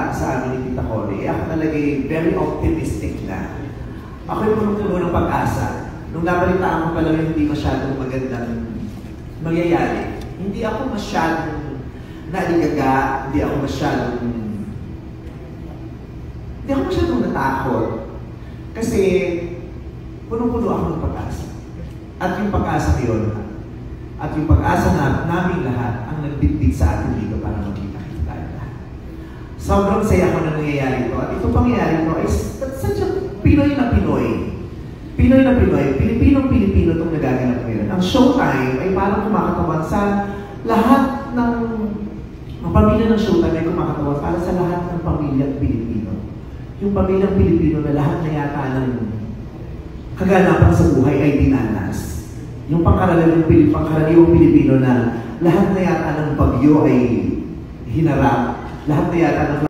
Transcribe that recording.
bata sa amin ni Tita Connie, ako talaga very optimistic na. Ako'y puno-puno ng pag-asa. Nung nabalitaan ko pa lang hindi masyadong magandang mangyayari, hindi ako masyadong naligaga, hindi ako masyadong natakot. Kasi puno-puno ako ng pag-asa. At yung pag-asa yun, at yung pag-asa na namin lahat ang nagbitbit sa atin dito para magkita-kita lahat. Sobrang saya ko na nangyayari ito. At itong pangyayari ito ay sadyang Pinoy na Pinoy. Pinoy na Pinoy. Pilipinong-Pilipino itong nagaganap ngayon. Ang Showtime ay parang kumakatawan sa lahat ng pamilya ng Showtime ay kumakatawan para sa lahat ng pamilyang Pilipino. Yung pamilyang Pilipino na lahat na yata ng kaganapan sa buhay ay dinanas. Yung pangkaraniwang Pilipino na lahat na yata ng bagyo ay hinarap, lahat na yata ng